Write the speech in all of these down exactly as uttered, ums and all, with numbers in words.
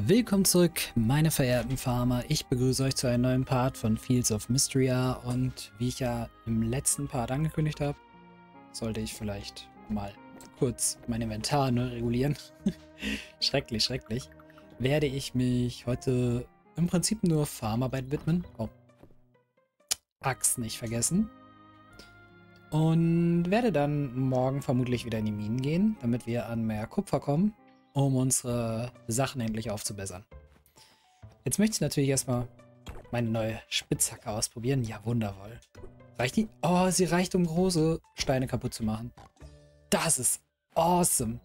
Willkommen zurück, meine verehrten Farmer. Ich begrüße euch zu einem neuen Part von Fields of Mystria und wie ich ja im letzten Part angekündigt habe, sollte ich vielleicht mal kurz mein Inventar ne, regulieren. Schrecklich, schrecklich. Werde ich mich heute im Prinzip nur Farmarbeit widmen. Oh. Axt nicht vergessen. Und werde dann morgen vermutlich wieder in die Minen gehen, damit wir an mehr Kupfer kommen, um unsere Sachen endlich aufzubessern. Jetzt möchte ich natürlich erstmal meine neue Spitzhacke ausprobieren. Ja, wundervoll. Reicht die? Oh, sie reicht, um große Steine kaputt zu machen. Das ist awesome.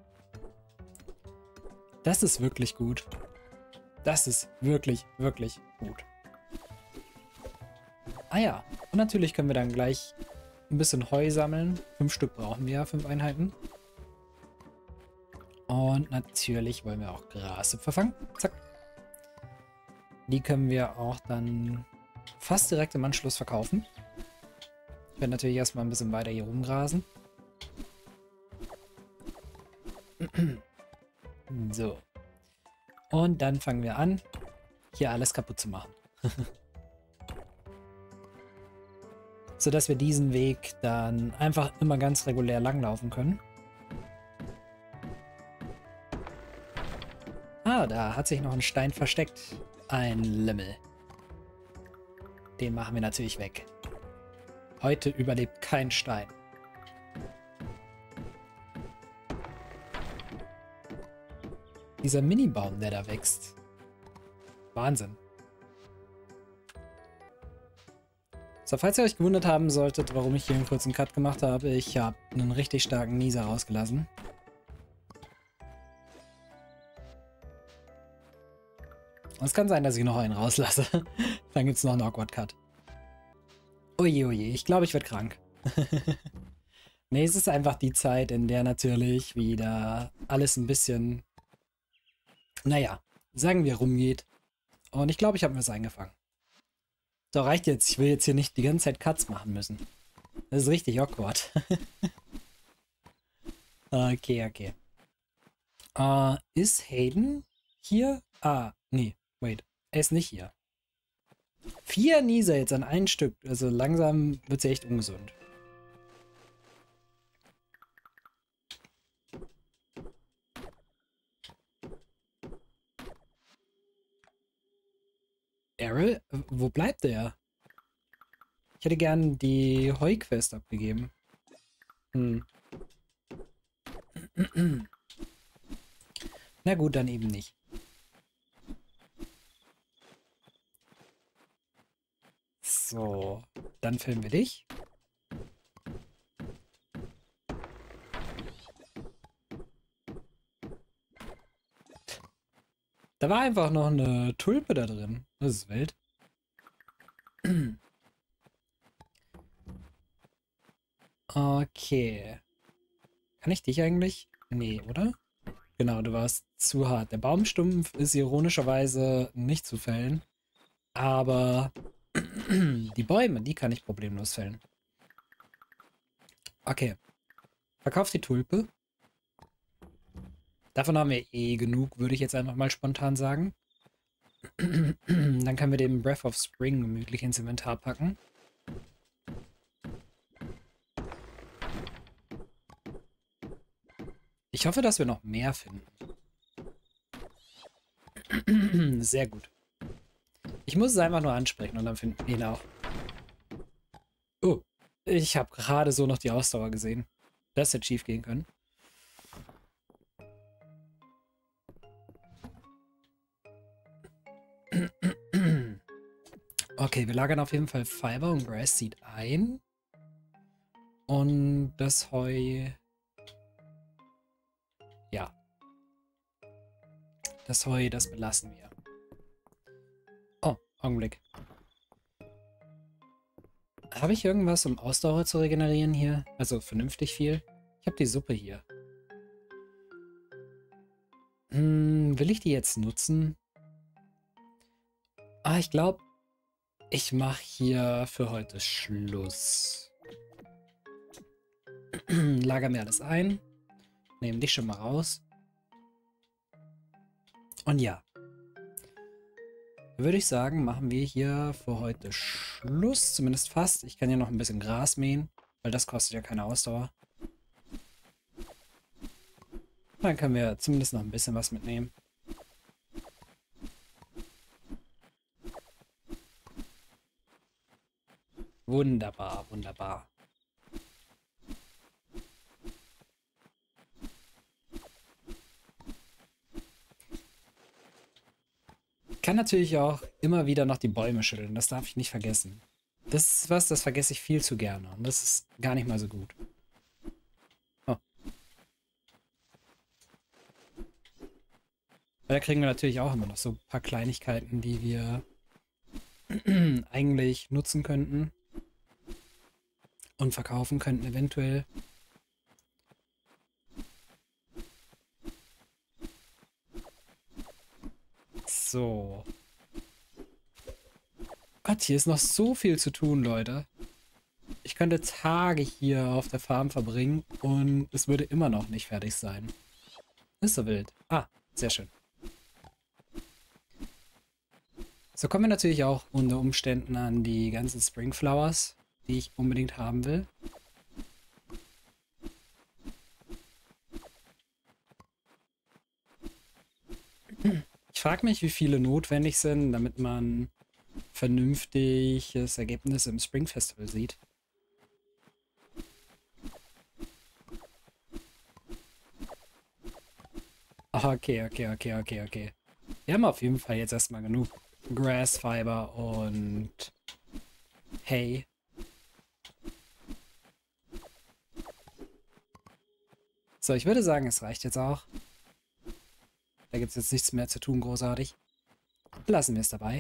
Das ist wirklich gut. Das ist wirklich, wirklich gut. Ah ja, und natürlich können wir dann gleich ein bisschen Heu sammeln. Fünf Stück brauchen wir ja, fünf Einheiten. Und natürlich wollen wir auch Grashüpfer fangen. Zack. Die können wir auch dann fast direkt im Anschluss verkaufen. Ich werde natürlich erstmal ein bisschen weiter hier rumgrasen. So. Und dann fangen wir an, hier alles kaputt zu machen. Sodass wir diesen Weg dann einfach immer ganz regulär langlaufen können. Ah, da hat sich noch ein Stein versteckt. Ein Lümmel. Den machen wir natürlich weg. Heute überlebt kein Stein. Dieser Mini-Baum, der da wächst. Wahnsinn. So, falls ihr euch gewundert haben solltet, warum ich hier einen kurzen Cut gemacht habe, ich habe einen richtig starken Nieser rausgelassen. Es kann sein, dass ich noch einen rauslasse. Dann gibt es noch einen Awkward Cut. Oje, oje, ich glaube, ich werde krank. Nee, es ist einfach die Zeit, in der natürlich wieder alles ein bisschen, naja, sagen wir, rumgeht. Und ich glaube, ich habe mir das eingefangen. So, reicht jetzt. Ich will jetzt hier nicht die ganze Zeit Cuts machen müssen. Das ist richtig awkward. Okay, okay. Uh, ist Hayden hier? Ah, nee. Wait, er ist nicht hier. Vier Nieser jetzt an ein Stück. Also langsam wird sie echt ungesund. Errol? Wo bleibt der? Ich hätte gern die Heu-Quest abgegeben. Hm. Na gut, dann eben nicht. So, dann filmen wir dich. Da war einfach noch eine Tulpe da drin. Das ist wild. Okay. Kann ich dich eigentlich? Nee, oder? Genau, du warst zu hart. Der Baumstumpf ist ironischerweise nicht zu fällen. Aber die Bäume, die kann ich problemlos fällen. Okay. Verkauf die Tulpe. Davon haben wir eh genug, würde ich jetzt einfach mal spontan sagen. Dann können wir den Breath of Spring gemütlich ins Inventar packen. Ich hoffe, dass wir noch mehr finden. Sehr gut. Ich muss es einfach nur ansprechen und dann finden wir ihn auch. Oh, ich habe gerade so noch die Ausdauer gesehen. Das hätte schief gehen können. Okay, wir lagern auf jeden Fall Fiber und Grass Seed ein. Und das Heu... Ja. Das Heu, das belassen wir. Oh, Augenblick. Habe ich irgendwas, um Ausdauer zu regenerieren hier? Also vernünftig viel? Ich habe die Suppe hier. Hm, will ich die jetzt nutzen? Ah, ich glaube, ich mache hier für heute Schluss. Lager mir alles ein. Nehme dich schon mal raus. Und ja, Würde ich sagen, machen wir hier für heute Schluss. Zumindest fast. Ich kann ja noch ein bisschen Gras mähen, weil das kostet ja keine Ausdauer. Dann können wir zumindest noch ein bisschen was mitnehmen. Wunderbar, wunderbar. Ich kann natürlich auch immer wieder noch die Bäume schütteln. Das darf ich nicht vergessen. Das ist was, das vergesse ich viel zu gerne. Und das ist gar nicht mal so gut. Oh. Da kriegen wir natürlich auch immer noch so ein paar Kleinigkeiten, die wir eigentlich nutzen könnten. Und verkaufen könnten eventuell. So. Gott, hier ist noch so viel zu tun, Leute. Ich könnte Tage hier auf der Farm verbringen und es würde immer noch nicht fertig sein. Ist so wild. Ah, sehr schön. So kommen wir natürlich auch unter Umständen an die ganzen Springflowers, die ich unbedingt haben will. Ich frage mich, wie viele notwendig sind, damit man vernünftiges Ergebnis im Spring Festival sieht. Okay, okay, okay, okay, okay. Wir haben auf jeden Fall jetzt erstmal genug Grass Fiber und Hay. So, ich würde sagen, es reicht jetzt auch. Da gibt es jetzt nichts mehr zu tun, großartig. Lassen wir es dabei.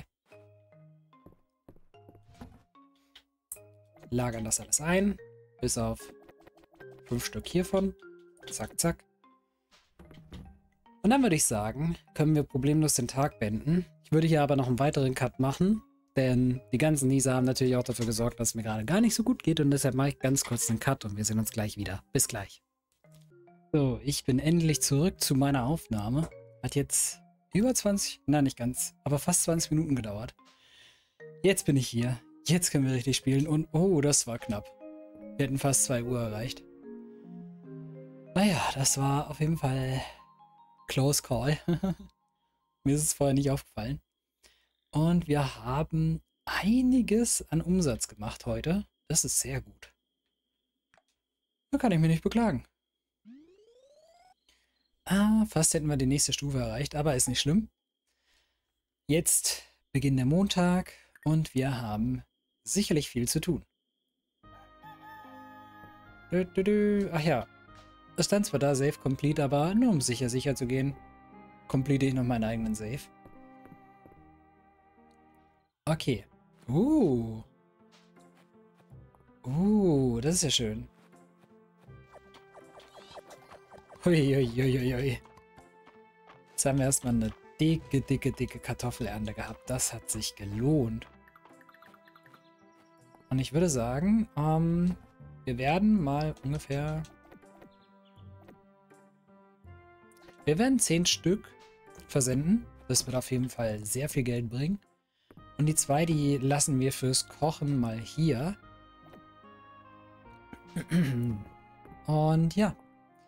Lagern das alles ein. Bis auf fünf Stück hiervon. Zack, zack. Und dann würde ich sagen, können wir problemlos den Tag beenden. Ich würde hier aber noch einen weiteren Cut machen. Denn die ganzen Nieser haben natürlich auch dafür gesorgt, dass es mir gerade gar nicht so gut geht. Und deshalb mache ich ganz kurz einen Cut und wir sehen uns gleich wieder. Bis gleich. So, ich bin endlich zurück zu meiner Aufnahme. Hat jetzt über zwanzig, nein nicht ganz, aber fast zwanzig Minuten gedauert. Jetzt bin ich hier. Jetzt können wir richtig spielen und oh, das war knapp. Wir hätten fast zwei Uhr erreicht. Naja, das war auf jeden Fall Close Call. Mir ist es vorher nicht aufgefallen. Und wir haben einiges an Umsatz gemacht heute. Das ist sehr gut. Da kann ich mich nicht beklagen. Ah, fast hätten wir die nächste Stufe erreicht, aber ist nicht schlimm. Jetzt beginnt der Montag und wir haben sicherlich viel zu tun. Dö, dö, dö. Ach ja, es stand zwar da Save Complete, aber nur um sicher sicher zu gehen, complete ich noch meinen eigenen Save. Okay. Uh. Uh, das ist ja schön. Uiuiuiui. Jetzt haben wir erstmal eine dicke, dicke, dicke Kartoffelernte gehabt. Das hat sich gelohnt. Und ich würde sagen, ähm, wir werden mal ungefähr... Wir werden zehn Stück versenden. Das wird auf jeden Fall sehr viel Geld bringen. Und die zwei, die lassen wir fürs Kochen mal hier. Und ja.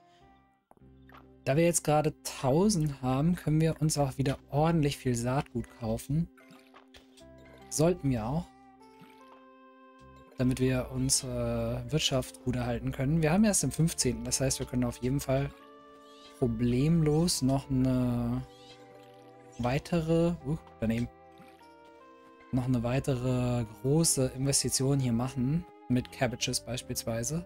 Da wir jetzt gerade tausend haben, können wir uns auch wieder ordentlich viel Saatgut kaufen. Sollten wir auch. Damit wir unsere Wirtschaft gut erhalten können. Wir haben erst den fünfzehnten Das heißt, wir können auf jeden Fall problemlos noch eine weitere... Uh, daneben. noch eine weitere große Investition hier machen. Mit Cabbages beispielsweise.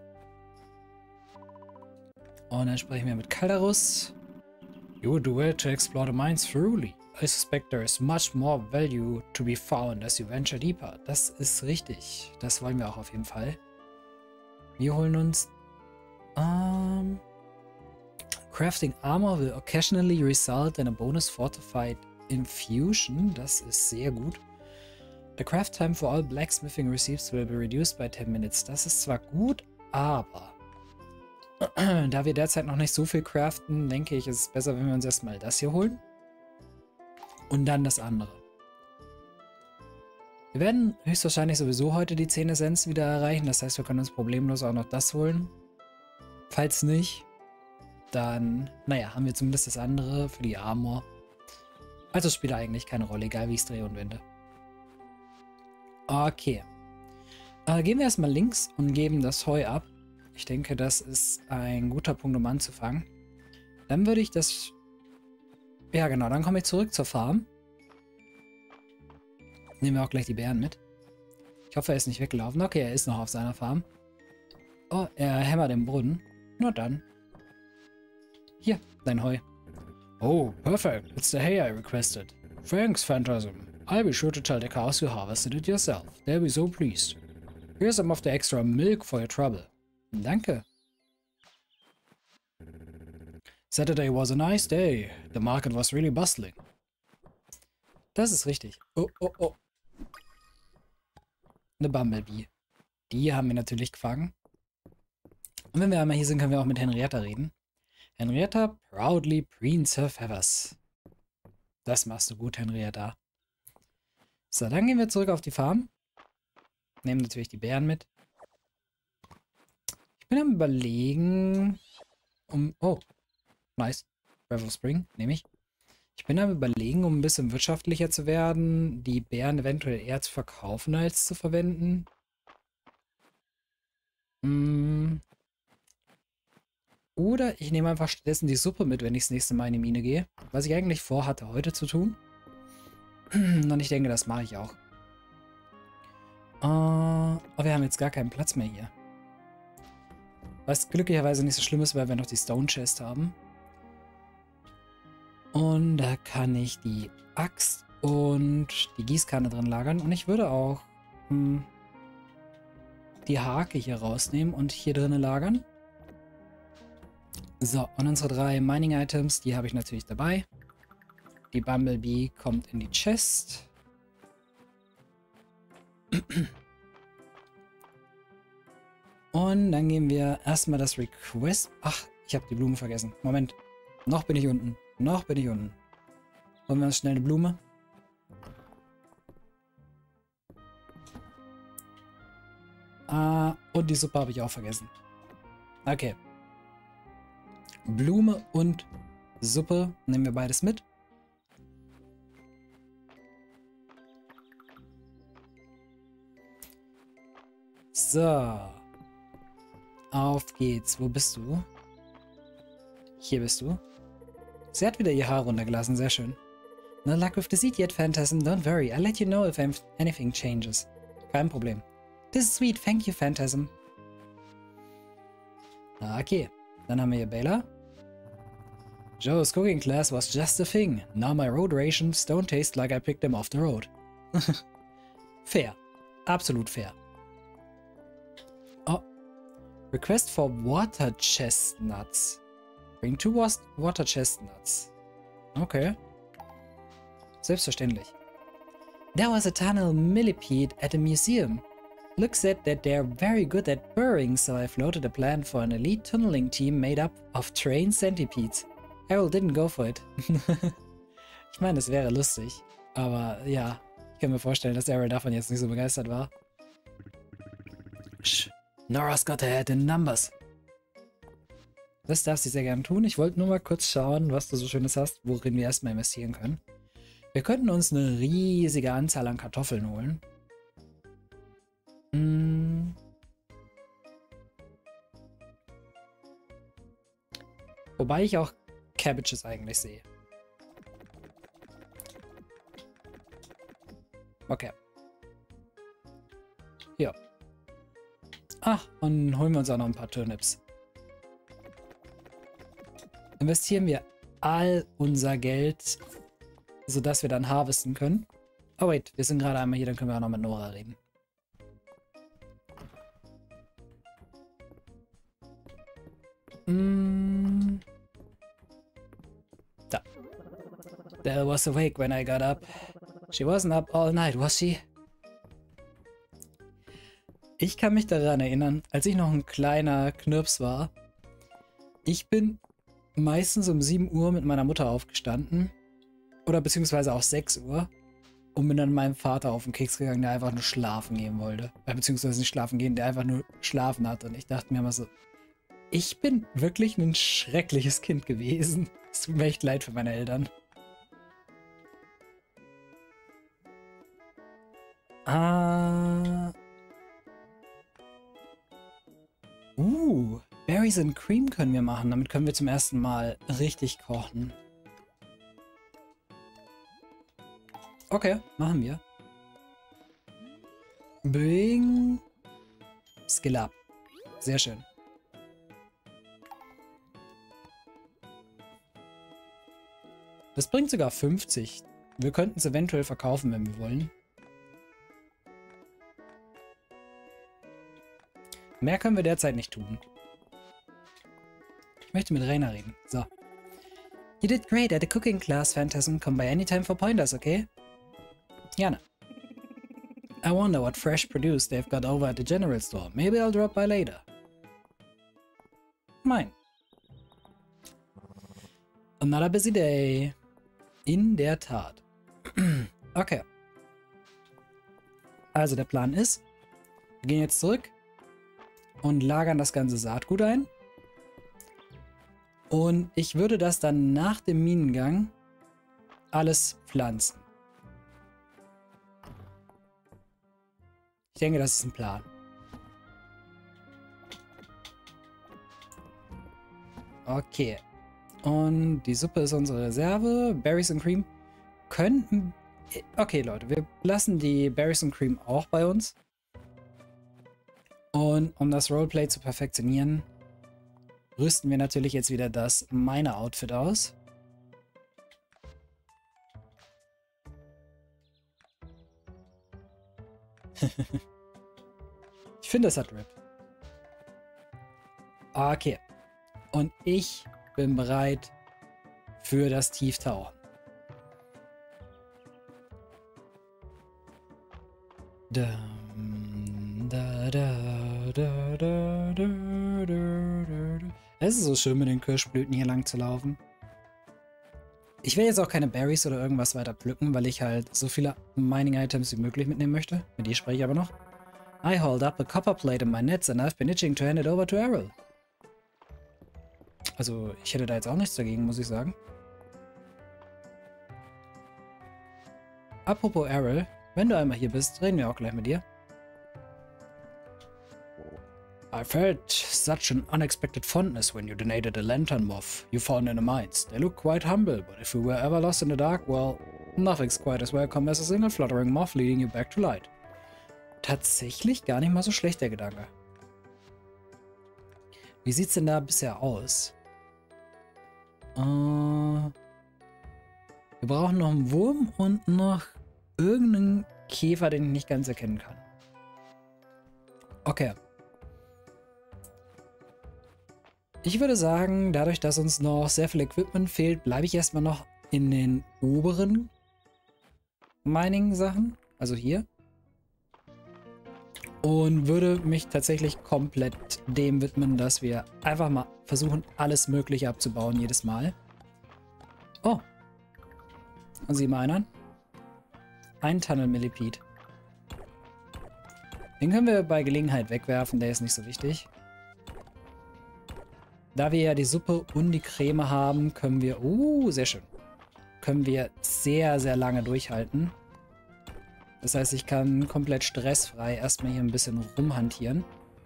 Und dann sprechen wir mit Caldarus. You do well to explore the mines thoroughly. I suspect there is much more value to be found as you venture deeper. Das ist richtig. Das wollen wir auch auf jeden Fall. Wir holen uns... Ähm... Crafting Armor will occasionally result in a bonus fortified infusion. Das ist sehr gut. The craft time for all blacksmithing receipts will be reduced by ten minutes. Das ist zwar gut, aber da wir derzeit noch nicht so viel craften, denke ich, ist es besser, wenn wir uns erstmal das hier holen und dann das andere. Wir werden höchstwahrscheinlich sowieso heute die zehn Essenz wieder erreichen. Das heißt, wir können uns problemlos auch noch das holen. Falls nicht, dann, naja, haben wir zumindest das andere für die Armor. Also spielt eigentlich keine Rolle, egal wie ich es drehe und wende. Okay. Äh, gehen wir erstmal links und geben das Heu ab. Ich denke, das ist ein guter Punkt, um anzufangen. Dann würde ich das... Ja, genau, dann komme ich zurück zur Farm. Nehmen wir auch gleich die Bären mit. Ich hoffe, er ist nicht weggelaufen. Okay, er ist noch auf seiner Farm. Oh, er hämmert im Brunnen. Na dann. Hier, dein Heu. Oh, perfect. It's the hay I requested. Thanks, Phantasm. I'll be sure to tell the cows you harvested it yourself. They'll be so pleased. Here's some of the extra milk for your trouble. Danke. Saturday was a nice day. The market was really bustling. Das ist richtig. Oh, oh, oh. Eine Bumblebee. Die haben wir natürlich gefangen. Und wenn wir einmal hier sind, können wir auch mit Henrietta reden. Henrietta proudly preens her feathers. Das machst du gut, Henrietta. So, dann gehen wir zurück auf die Farm. Nehmen natürlich die Bären mit. Ich bin am Überlegen... Um... Oh. Nice. Breath of Spring, nehme ich. Ich bin am Überlegen, um ein bisschen wirtschaftlicher zu werden, die Bären eventuell eher zu verkaufen, als zu verwenden. Hm. Oder ich nehme einfach stattdessen die Suppe mit, wenn ich das nächste Mal in die Mine gehe. Was ich eigentlich vorhatte, heute zu tun. Und ich denke, das mache ich auch. Uh, aber wir haben jetzt gar keinen Platz mehr hier. Was glücklicherweise nicht so schlimm ist, weil wir noch die Stone Chest haben. Und da kann ich die Axt und die Gießkanne drin lagern. Und ich würde auch hm, die Hake hier rausnehmen und hier drinnen lagern. So, und unsere drei Mining-Items, die habe ich natürlich dabei. Die Bumblebee kommt in die Chest. Und dann gehen wir erstmal das Request... Ach, ich habe die Blume vergessen. Moment. Noch bin ich unten. Noch bin ich unten. Holen wir uns schnell eine Blume. Ah, und die Suppe habe ich auch vergessen. Okay. Blume und Suppe nehmen wir beides mit. So. Auf geht's. Wo bist du? Hier bist du. Sie hat wieder ihr Haar runtergelassen. Sehr schön. No luck with the seed yet, Phantasm. Don't worry. I'll let you know if anything changes. Kein Problem. This is sweet. Thank you, Phantasm. Okay. Dann haben wir hier Bela. Joe's cooking class was just a thing. Now my road rations don't taste like I picked them off the road. Fair. Absolut fair. Oh. Request for water chestnuts. Bring two water chestnuts. Okay. Selbstverständlich. There was a tunnel millipede at a museum. Looks said that they're very good at burrowing, so I floated a plan for an elite tunneling team made up of trained centipedes. Harold didn't go for it. Ich meine, das wäre lustig. Aber ja, ich kann mir vorstellen, dass Harold davon jetzt nicht so begeistert war. Shh. Nora's got her head in numbers. Das darf sie sehr gerne tun. Ich wollte nur mal kurz schauen, was du so Schönes hast, worin wir erstmal investieren können. Wir könnten uns eine riesige Anzahl an Kartoffeln holen. Hm. Wobei ich auch Cabbages eigentlich sehe. Okay. Ja. Ach, und holen wir uns auch noch ein paar Turnips. Investieren wir all unser Geld, sodass wir dann harvesten können. Oh wait, wir sind gerade einmal hier, dann können wir auch noch mit Nora reden. Mm. Da. Dell was awake when I got up. She wasn't up all night, was she? Ich kann mich daran erinnern, als ich noch ein kleiner Knirps war. Ich bin meistens um sieben Uhr mit meiner Mutter aufgestanden. Oder beziehungsweise auch sechs Uhr. und bin dann meinem Vater auf den Keks gegangen, der einfach nur schlafen gehen wollte. Äh, beziehungsweise nicht schlafen gehen, der einfach nur schlafen hat. Und ich dachte mir immer so, ich bin wirklich ein schreckliches Kind gewesen. Es tut mir echt leid für meine Eltern. Ah. Uh, Berries and Cream können wir machen. Damit können wir zum ersten Mal richtig kochen. Okay, machen wir. Bring Skill up. Sehr schön. Das bringt sogar fünfzig. Wir könnten es eventuell verkaufen, wenn wir wollen. Mehr können wir derzeit nicht tun. Ich möchte mit Rainer reden. So. You did great at the cooking class, Phantasm. Come by anytime for pointers, okay? Gerne. I wonder what fresh produce they've got over at the general store. Maybe I'll drop by later. Mein. Another busy day. In der Tat. Okay. Also der Plan ist, wir gehen jetzt zurück und lagern das ganze Saatgut ein. Und ich würde das dann nach dem Minengang alles pflanzen. Ich denke, das ist ein Plan. Okay. Und die Suppe ist unsere Reserve. Berries and Cream könnten... Okay, Leute, wir lassen die Berries and Cream auch bei uns. Und um das Roleplay zu perfektionieren, rüsten wir natürlich jetzt wieder das meine Outfit aus. Ich finde, das hat Rip. Okay. Und ich bin bereit für das Tieftauchen. Da, da, da, da, da, da, da. Es ist so schön, mit den Kirschblüten hier lang zu laufen. Ich will jetzt auch keine Berries oder irgendwas weiter pflücken, weil ich halt so viele Mining-Items wie möglich mitnehmen möchte. Mit die spreche ich aber noch. I hauled up a copper plate in my nets and I've been itching to hand it over to Errol. Also, ich hätte da jetzt auch nichts dagegen, muss ich sagen. Apropos Errol, wenn du einmal hier bist, reden wir auch gleich mit dir. I felt such an unexpected fondness when you donated a lantern moth you found in the mines. They look quite humble, but if we were ever lost in the dark, well, nothing's quite as welcome as a single fluttering moth leading you back to light. Tatsächlich gar nicht mal so schlecht, der Gedanke. Wie sieht's denn da bisher aus? Äh, wir brauchen noch einen Wurm und noch irgendeinen Käfer, den ich nicht ganz erkennen kann. Okay. Ich würde sagen, dadurch, dass uns noch sehr viel Equipment fehlt, bleibe ich erstmal noch in den oberen Mining-Sachen. Also hier. Und würde mich tatsächlich komplett dem widmen, dass wir einfach mal versuchen, alles Mögliche abzubauen jedes Mal. Oh. Und sieh mal einen an. Ein Tunnel Millipede. Den können wir bei Gelegenheit wegwerfen, der ist nicht so wichtig. Da wir ja die Suppe und die Creme haben, können wir... Uh, sehr schön. Können wir sehr, sehr lange durchhalten. Das heißt, ich kann komplett stressfrei erstmal hier ein bisschen rumhantieren.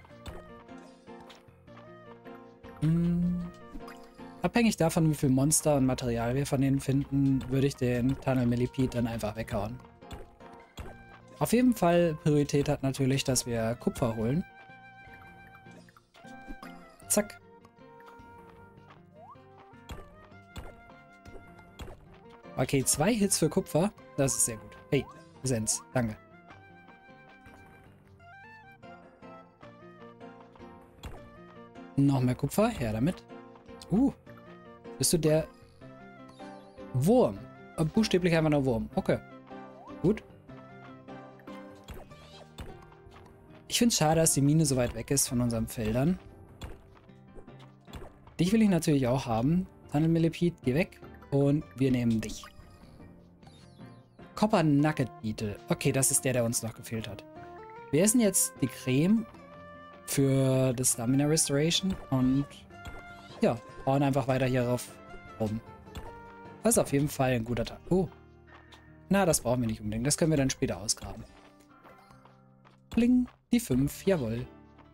Hm. Abhängig davon, wie viel Monster und Material wir von denen finden, würde ich den Tunnel Millipede dann einfach weghauen. Auf jeden Fall Priorität hat natürlich, dass wir Kupfer holen. Zack. Okay, zwei Hits für Kupfer. Das ist sehr gut. Hey, Sens, danke. Noch mehr Kupfer, her damit. Uh, bist du der Wurm? Buchstäblich einfach nur Wurm. Okay, gut. Ich finde es schade, dass die Mine so weit weg ist von unseren Feldern. Dich will ich natürlich auch haben. Tunnel Millipede, geh weg. Und wir nehmen dich. Copper Nugget Beetle. Okay, das ist der, der uns noch gefehlt hat. Wir essen jetzt die Creme für das Stamina Restoration und ja, bauen einfach weiter hierauf rum. Das ist auf jeden Fall ein guter Tag. Oh. Na, das brauchen wir nicht unbedingt. Das können wir dann später ausgraben. Bling, die fünf, jawohl.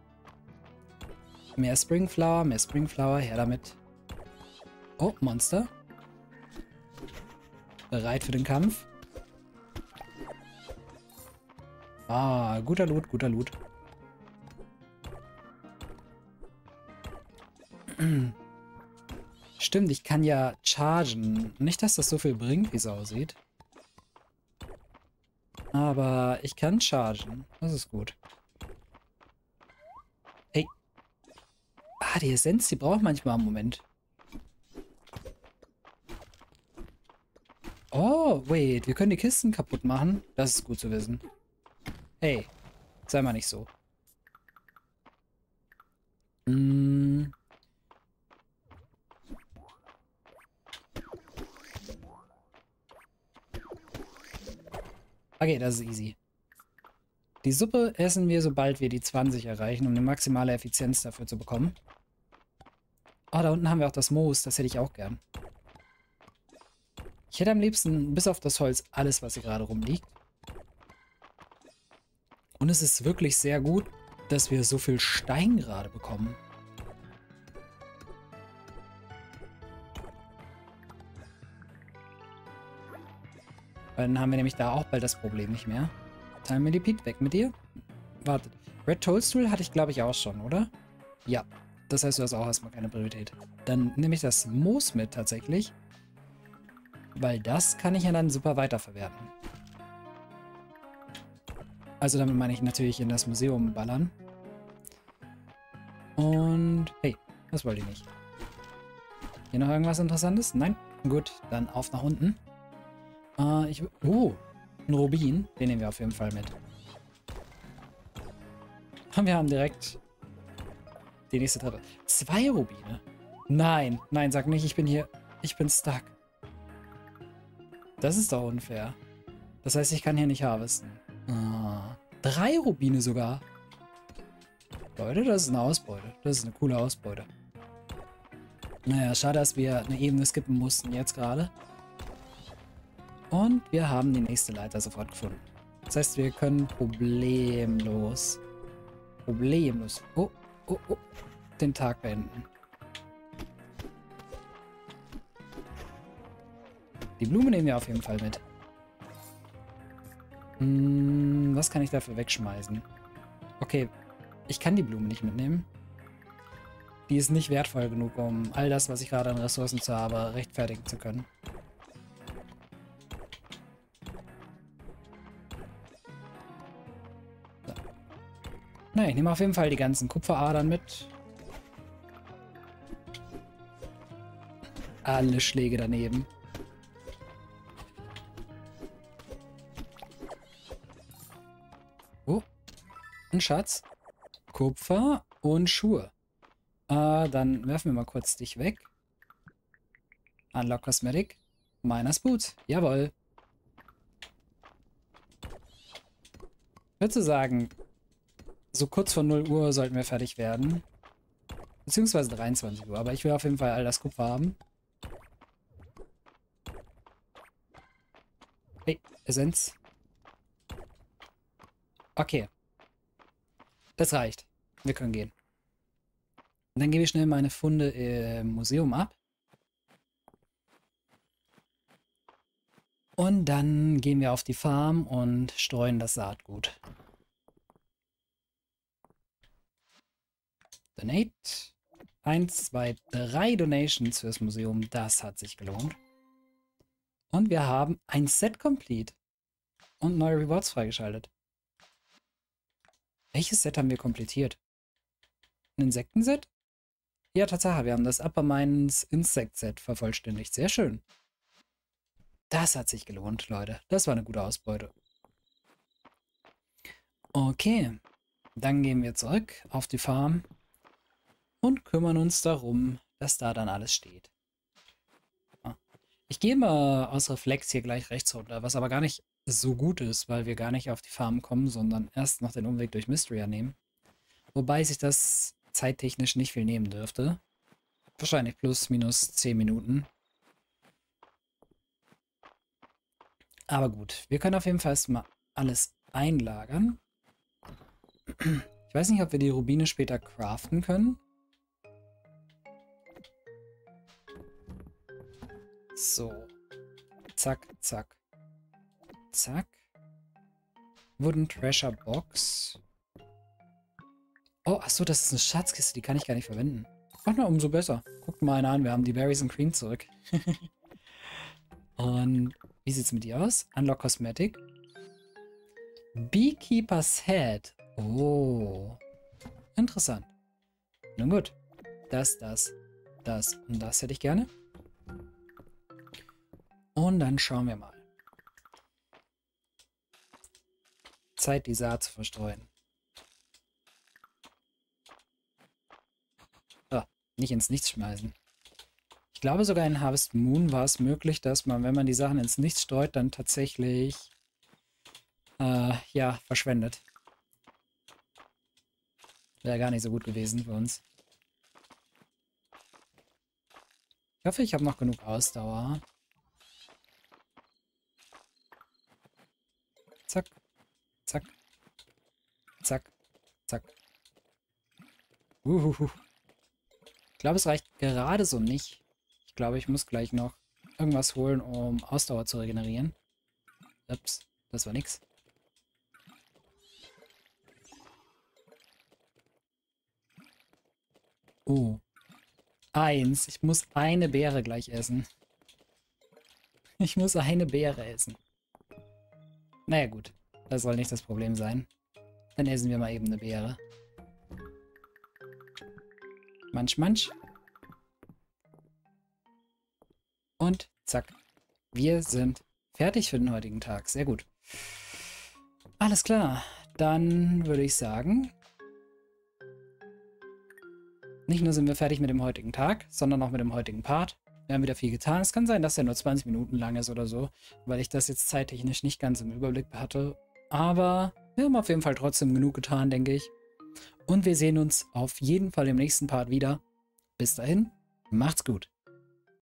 Mehr Springflower, mehr Springflower, her damit. Oh, Monster. Bereit für den Kampf. Ah, guter Loot, guter Loot. Stimmt, ich kann ja chargen. Nicht, dass das so viel bringt, wie es aussieht. Aber ich kann chargen. Das ist gut. Hey. Ah, die Essenz, die braucht manchmal einen Moment. Oh, wait. Wir können die Kisten kaputt machen. Das ist gut zu wissen. Hey. Sei mal nicht so. Hm. Okay, das ist easy. Die Suppe essen wir, sobald wir die zwanzig erreichen, um eine maximale Effizienz dafür zu bekommen. Oh, da unten haben wir auch das Moos. Das hätte ich auch gern. Ich hätte am liebsten, bis auf das Holz, alles, was hier gerade rumliegt. Und es ist wirklich sehr gut, dass wir so viel Stein gerade bekommen. Weil dann haben wir nämlich da auch bald das Problem nicht mehr. Teilen wir die Pete weg mit dir. Wartet. Red Toadstool hatte ich, glaube ich, auch schon, oder? Ja. Das heißt, du hast auch erstmal keine Priorität. Dann nehme ich das Moos mit tatsächlich. Weil das kann ich ja dann super weiterverwerten. Also damit meine ich natürlich in das Museum ballern. Und hey, das wollte ich nicht. Hier noch irgendwas Interessantes? Nein? Gut, dann auf nach unten. Äh, ich... Oh, ein Rubin. Den nehmen wir auf jeden Fall mit. Und wir haben direkt die nächste Treppe. Zwei Rubine? Nein, nein, sag nicht, ich bin hier... Ich bin stuck. Das ist doch unfair. Das heißt, ich kann hier nicht harvesten. Ah, drei Rubine sogar. Leute, das ist eine Ausbeute. Das ist eine coole Ausbeute. Naja, schade, dass wir eine Ebene skippen mussten jetzt gerade. Und wir haben die nächste Leiter sofort gefunden. Das heißt, wir können problemlos, problemlos, oh, oh, oh, den Tag beenden. Die Blume nehmen wir auf jeden Fall mit. Hm, was kann ich dafür wegschmeißen? Okay, ich kann die Blume nicht mitnehmen. Die ist nicht wertvoll genug, um all das, was ich gerade an Ressourcen zu habe, rechtfertigen zu können. So. Naja, ich nehme auf jeden Fall die ganzen Kupferadern mit. Alle Schläge daneben. Oh, ein Schatz. Kupfer und Schuhe. Äh, dann werfen wir mal kurz dich weg. Unlock Cosmetic. Miners Boots. Jawohl. Ich würde sagen, so kurz vor null Uhr sollten wir fertig werden. Beziehungsweise dreiundzwanzig Uhr. Aber ich will auf jeden Fall all das Kupfer haben. Hey, Essenz. Okay. Das reicht. Wir können gehen. Und dann gebe ich schnell meine Funde im Museum ab. Und dann gehen wir auf die Farm und streuen das Saatgut. Donate. Eins, zwei, drei Donations fürs Museum. Das hat sich gelohnt. Und wir haben ein Set complete. Und neue Rewards freigeschaltet. Welches Set haben wir komplettiert? Ein Insektenset? Ja, Tatsache, wir haben das Upper Mines Insect Set vervollständigt. Sehr schön. Das hat sich gelohnt, Leute. Das war eine gute Ausbeute. Okay. Dann gehen wir zurück auf die Farm und kümmern uns darum, dass da dann alles steht. Ich gehe mal aus Reflex hier gleich rechts runter, was aber gar nicht so gut ist, weil wir gar nicht auf die Farm kommen, sondern erst noch den Umweg durch Mystria nehmen. Wobei sich das zeittechnisch nicht viel nehmen dürfte. Wahrscheinlich plus, minus zehn Minuten. Aber gut, wir können auf jeden Fall erstmal alles einlagern. Ich weiß nicht, ob wir die Rubine später craften können. So. Zack, zack. Zack. Wooden Treasure Box. Oh, achso, das ist eine Schatzkiste, die kann ich gar nicht verwenden. Ach na, umso besser. Guckt mal einer an, wir haben die Berries und Cream zurück. Und wie sieht's mit dir aus? Unlock Cosmetic. Beekeeper's Head. Oh. Interessant. Nun gut. Das, das, das und das hätte ich gerne. Und dann schauen wir mal. Zeit, die Saat zu verstreuen. Ah, nicht ins Nichts schmeißen. Ich glaube, sogar in Harvest Moon war es möglich, dass man, wenn man die Sachen ins Nichts streut, dann tatsächlich äh, ja, verschwendet. Wäre gar nicht so gut gewesen für uns. Ich hoffe, ich habe noch genug Ausdauer. Zack. Zack. Zack. Zack. Uhuhu. Ich glaube, es reicht gerade so nicht. Ich glaube, ich muss gleich noch irgendwas holen, um Ausdauer zu regenerieren. Ups, das war nix. Oh. Eins. Ich muss eine Beere gleich essen. Ich muss eine Beere essen. Naja gut, das soll nicht das Problem sein. Dann essen wir mal eben eine Beere. Manch, manch. Und zack. Wir sind fertig für den heutigen Tag. Sehr gut. Alles klar. Dann würde ich sagen, nicht nur sind wir fertig mit dem heutigen Tag, sondern auch mit dem heutigen Part. Wir haben wieder viel getan. Es kann sein, dass der nur zwanzig Minuten lang ist oder so, weil ich das jetzt zeittechnisch nicht ganz im Überblick hatte. Aber wir haben auf jeden Fall trotzdem genug getan, denke ich. Und wir sehen uns auf jeden Fall im nächsten Part wieder. Bis dahin, macht's gut.